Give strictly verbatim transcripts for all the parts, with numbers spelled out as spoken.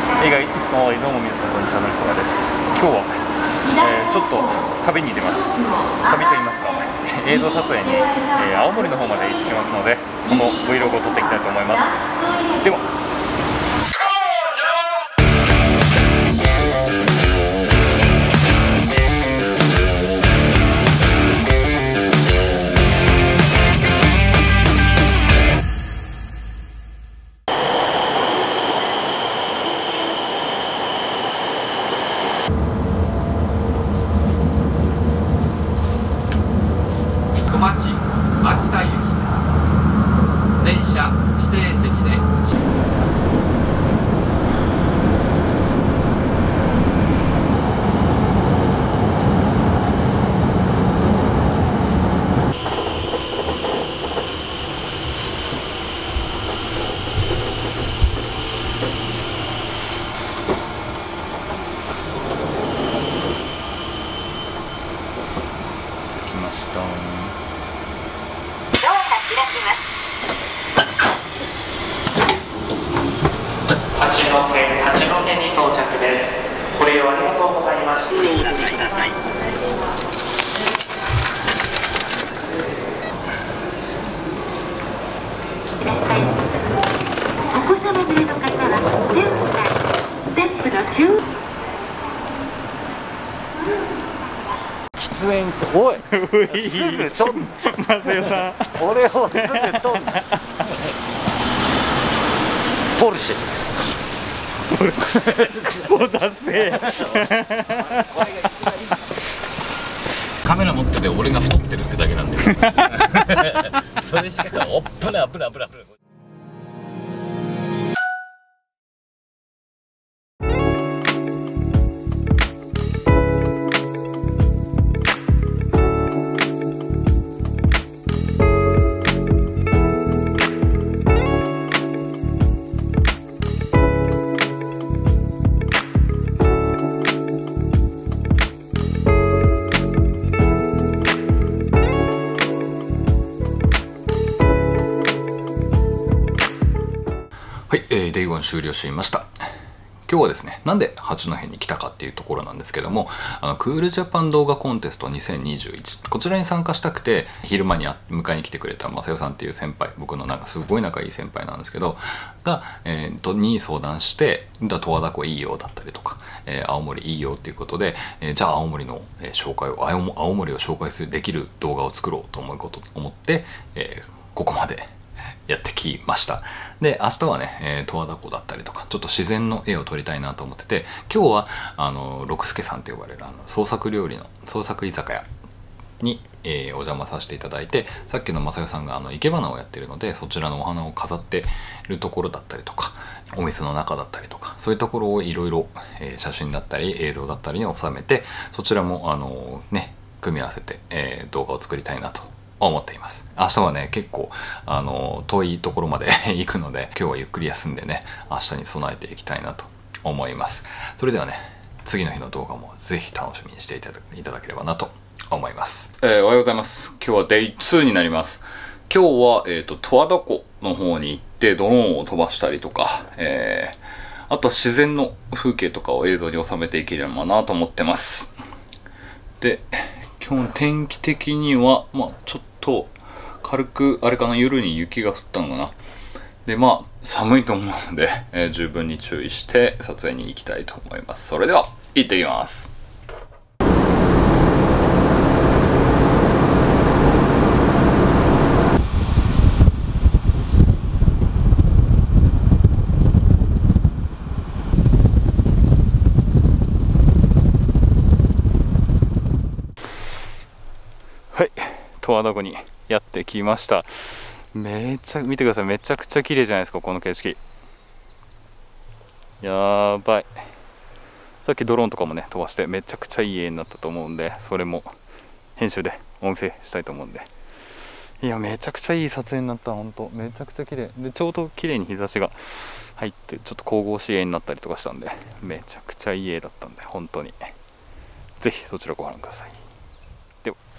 映画いつもどうも皆さんこんにちは、の人がです。今日は、えー、ちょっと旅に出ます。旅と言いますか、映像撮影に、えー、青森の方まで行ってきますので、その Vlog を撮っていきたいと思います。では小町秋田行きです。全車指定席で着きました。 八戸八戸に到着です。ご利用ありがとうございます。 お子様連れの方は現在ステップの中喫煙所、おいすぐ撮んマサヨさん、 俺をすぐ撮んポルシェこだせカメラ持ってて俺が太ってるってだけなんでそれしかおっぷなぷなぷなぷな。 はい、えー、デイゴン終了しました。今日はですね、なんで八戸に来たかっていうところなんですけども、あのクールジャパン動画コンテストにせんにじゅういち、こちらに参加したくて昼間に迎えに来てくれたマサヨさんっていう先輩、僕のなんかすごい仲いい先輩なんですけどが、えー、とに相談して「十和田湖いいよ」だったりとか、えー、青森いいよっていうことで、えー、じゃあ青森の、えー、紹介を青青森を紹介するできる動画を作ろうと思うこと思って、えー、ここまでやってきました。で、明日はね、えー、十和田湖だったりとか、ちょっと自然の絵を撮りたいなと思ってて、今日は、あの、六助さんと呼ばれる、あの、創作料理の、創作居酒屋に、えー、お邪魔させていただいて、さっきのマサヨさんが、あの、生け花をやってるので、そちらのお花を飾ってるところだったりとか、お店の中だったりとか、そういうところをいろいろ、えー、写真だったり、映像だったりに収めて、そちらも、あのー、ね、組み合わせて、えー、動画を作りたいなと思っています。明日はね、結構あの遠いところまで行くので、今日はゆっくり休んでね、明日に備えていきたいなと思います。それではね、次の日の動画もぜひ楽しみにしていただいただければなと思います。えー、おはようございます。今日はデイツーになります。今日は、えーと、十和田湖の方に行ってドローンを飛ばしたりとか、えー、あと自然の風景とかを映像に収めていければなと思ってます。で、今日の天気的には、まあちょっと軽く、あれかな、夜に雪が降ったのかな。で、まあ寒いと思うので、えー、十分に注意して撮影に行きたいと思います。それでは、行ってきます。 はい、十和田湖にやってきました。めっちゃ見てください、めちゃくちゃ綺麗じゃないですか、この景色。やばい。さっきドローンとかもね飛ばしてめちゃくちゃいい絵になったと思うんで、それも編集でお見せしたいと思うんで、いやめちゃくちゃいい撮影になった。ほんとめちゃくちゃ綺麗で、ちょうど綺麗に日差しが入ってちょっと神々しい絵になったりとかしたんで、めちゃくちゃいい絵だったんで、本当にぜひそちらご覧ください。では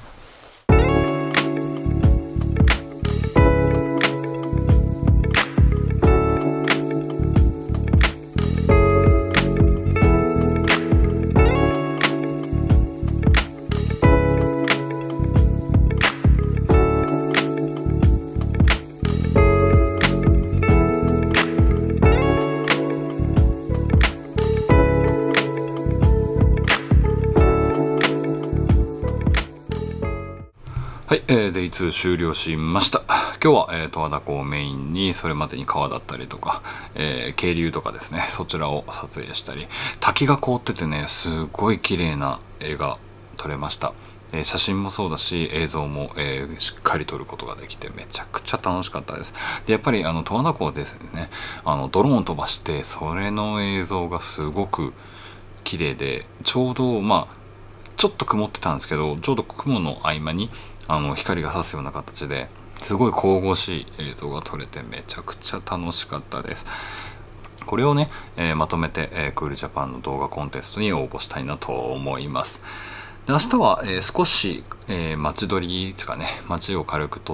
はい、えー、デイツー終了しました。今日は、えー、十和田湖をメインに、それまでに川だったりとか、えー、渓流とかですね、そちらを撮影したり、滝が凍っててね、すごい綺麗な絵が撮れました。えー、写真もそうだし、映像も、えー、しっかり撮ることができて、めちゃくちゃ楽しかったです。で、やっぱりあの十和田湖ですね、あのドローン飛ばして、それの映像がすごく綺麗で、ちょうどまあちょっと曇ってたんですけど、ちょうど雲の合間にあの光が差すような形ですごい神々しい映像が撮れて、めちゃくちゃ楽しかったです。これをね、えー、まとめて、えー、クールジャパンの動画コンテストに応募したいなと思います。で、明日は、えー、少し、えー、街撮りですかね、街を軽く撮って、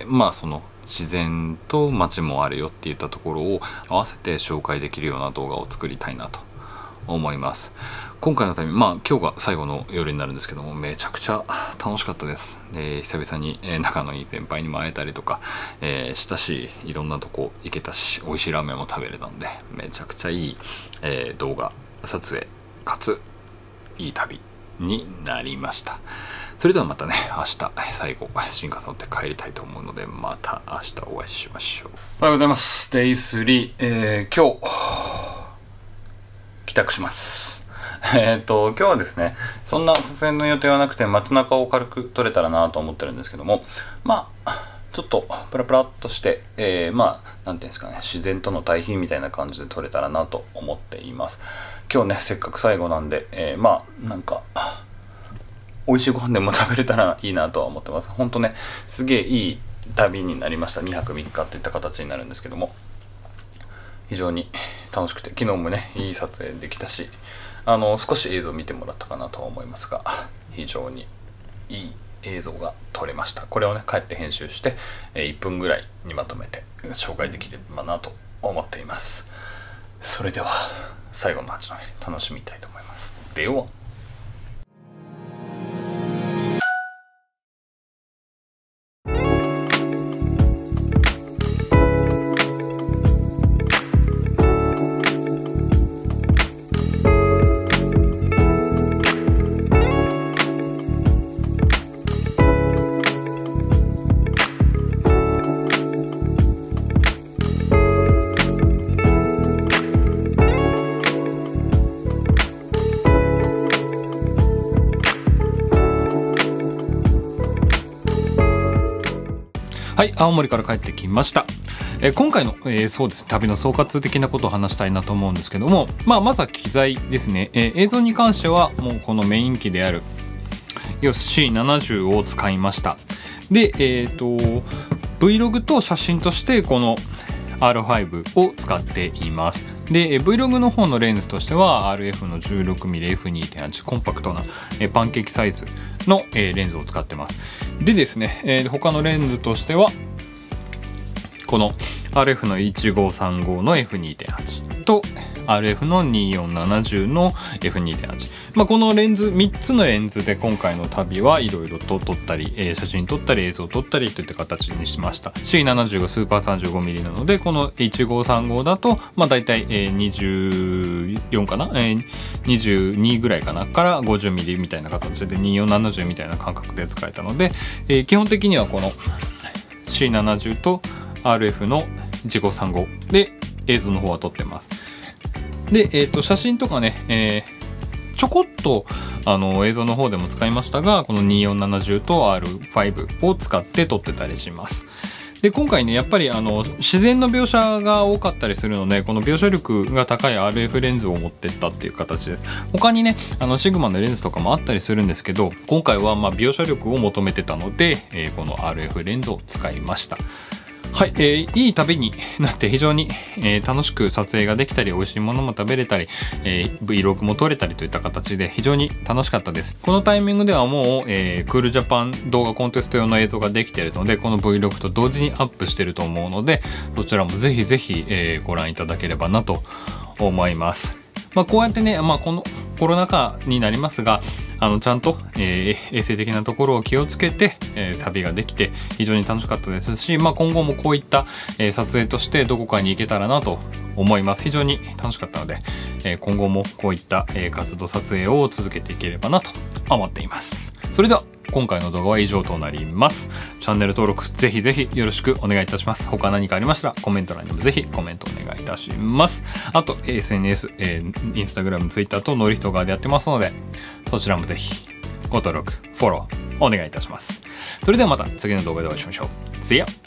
まあその自然と街もあるよっていったところを合わせて紹介できるような動画を作りたいなと思います。今回の旅、まあ今日が最後の夜になるんですけども、めちゃくちゃ楽しかったです。で、久々に、えー、仲のいい先輩にも会えたりとか、えー、したし、いろんなとこ行けたし、美味しいラーメンも食べれたんで、めちゃくちゃいい、えー、動画撮影かついい旅になりました。それではまたね、明日最後新幹線乗って帰りたいと思うので、また明日お会いしましょう。おはようございます。デイスリー、えー、今日帰宅します。えっと今日はですね、そんな撮影の予定はなくて、街中を軽く撮れたらなと思ってるんですけども、まあちょっとプラプラっとして、えー、まあなんていうんですかね、自然との対比みたいな感じで撮れたらなと思っています。今日ね、せっかく最後なんで、えー、まあなんか美味しいご飯でも食べれたらいいなとは思ってます。ほんとね、すげえいい旅になりました。にはくみっかといった形になるんですけども、非常に楽しくて、昨日もねいい撮影できたし、あの少し映像見てもらったかなとは思いますが、非常にいい映像が撮れました。これをね帰って編集していっぷんぐらいにまとめて紹介できればなと思っています。それでは最後の八戸楽しみたいと思います。では。 はい、青森から帰ってきました。えー、今回の、えー、そうですね、旅の総括的なことを話したいなと思うんですけども、まあ、まずは機材ですね。えー、映像に関してはもうこのメイン機である イーオーエスシーななじゅう を使いました。で、えっと Vlog と写真としてこの アールファイブ を使っています。で、Vlog の方のレンズとしては アールエフ の じゅうろくミリエフにてんはち コンパクトなえパンケーキサイズのえレンズを使ってます。でですね、え他のレンズとしてはこの アールエフ のいちごさんごの エフにてんはち と アールエフ のによんななまるの エフにてんはち、まあ、このレンズみっつのレンズで今回の旅はいろいろと撮ったり、えー、写真撮ったり映像撮ったりといった形にしました。 シーななじゅう がスーパー さんじゅうごミリ なので、このいちごさんごだとまあ大体、えー、にじゅうよんかな、えー、にじゅうにぐらいかなから ごじゅうミリ みたいな形でにじゅうよんななじゅうみたいな感覚で使えたので、えー、基本的にはこの シーななじゅう と アールエフ のいちごさんごで映像の方は撮ってます。で、えー、と写真とかね、えー、ちょこっとあの映像の方でも使いましたが、このにじゅうよんななじゅうと アールファイブ を使って撮ってたりします。で、今回ねやっぱりあの自然の描写が多かったりするので、この描写力が高い アールエフ レンズを持ってったっていう形です。他にねあのシグマのレンズとかもあったりするんですけど、今回はまあ描写力を求めてたので、えー、この アールエフ レンズを使いました。はい、えー、いい旅になって非常に、えー、楽しく撮影ができたり、美味しいものも食べれたり、えー、Vlog も撮れたりといった形で非常に楽しかったです。このタイミングではもう、えー、クールジャパン動画コンテスト用の映像ができているので、この Vlog と同時にアップしてると思うので、そちらもぜひぜひ、えー、ご覧いただければなと思います。まあ、こうやってね、まあ、このコロナ禍になりますが、あのちゃんと、えー、衛生的なところを気をつけて、えー、旅ができて非常に楽しかったですし、まあ、今後もこういった、えー、撮影としてどこかに行けたらなと思います。非常に楽しかったので、えー、今後もこういった、えー、活動撮影を続けていければなと思っています。それでは今回の動画は以上となります。チャンネル登録ぜひぜひよろしくお願いいたします。他何かありましたらコメント欄にもぜひコメントお願いいたします。あと エスエヌエス、えー、インスタグラム、ツイッターとノリヒト側でやってますので、そちらもぜひご登録、フォローお願いいたします。それではまた次の動画でお会いしましょう。See ya!